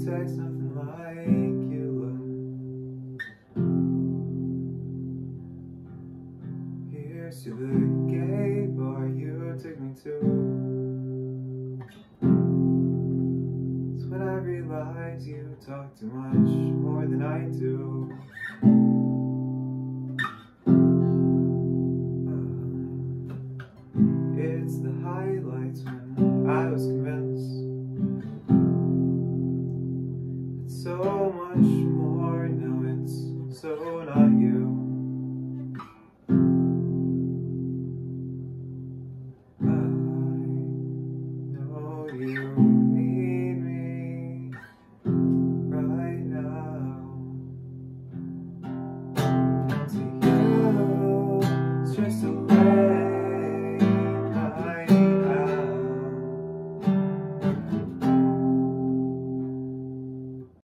text nothing like you look. Here's to the gay bar you took me to. It's when I realize you talk too much, more than I do. It's the highlights when I was convinced